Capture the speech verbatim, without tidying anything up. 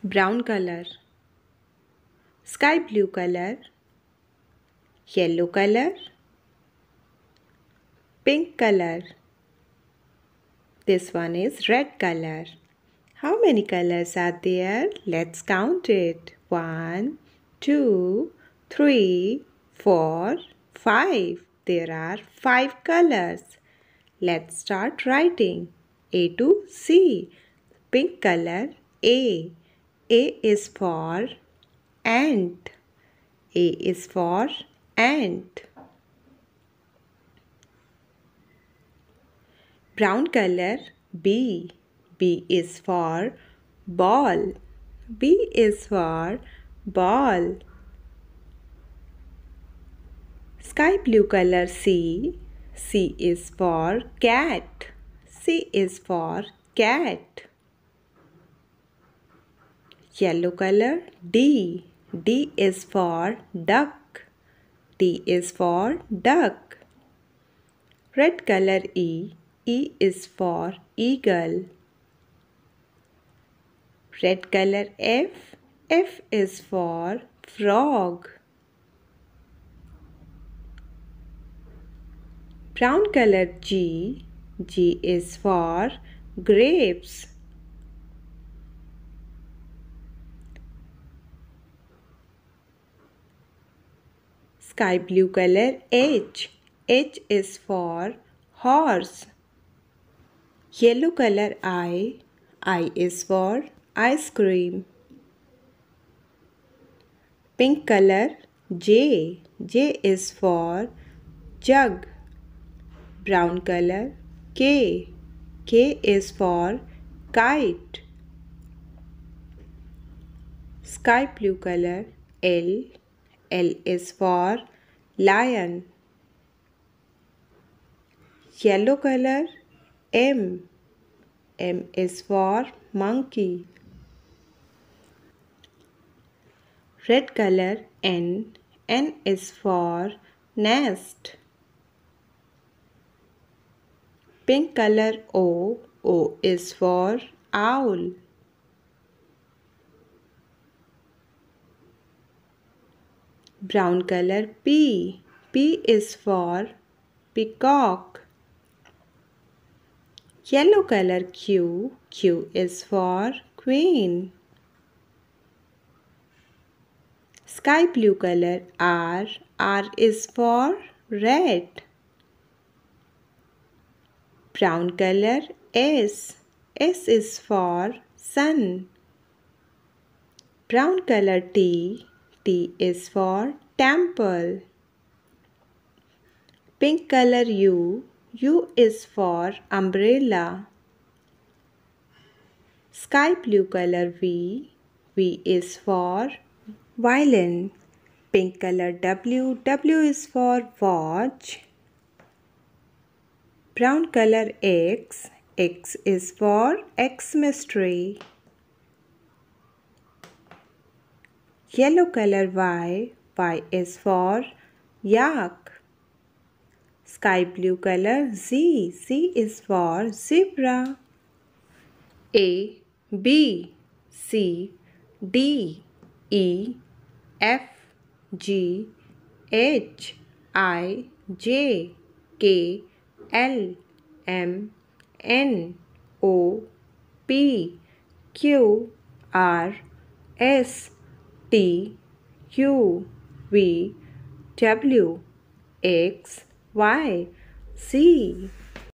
brown color, sky blue color, yellow color, pink color. This one is red color. How many colors are there? Let's count it. One, two, three, four, five. There are five colors. Let's start writing. A to C. Pink color A. A is for ant. A is for ant. Brown color B. B is for ball. B is for ball. Sky blue color C. C is for cat. C is for cat. Yellow color D. D is for duck. D is for duck. Red color E. E is for eagle. Red color F. F is for frog. Brown color G. G is for grapes. Sky blue color H. H is for horse. Yellow color I. I is for ice cream. Pink color J. J is for jug. Brown color K. K is for kite. Sky blue color L. L is for lion. Yellow color M. M is for monkey. Red color N. N is for nest. Pink color O. O is for owl. Brown color P. P is for peacock. Yellow color Q. Q is for queen. Sky blue color R. R is for red. Brown color S. S is for sun. Brown color T. T is for temple. Pink color U. U is for umbrella. Sky blue color V. V is for violin. Pink color W. W is for watch. Brown color X. X is for Xmas-tree. Yellow color Y. Y is for yak. Sky blue color Z. Z is for zebra. A, B, C, D, E, F, G, H, I, J, K, L, M, N, O, P, Q, R, S, T, U, V, W, X, Y, Z.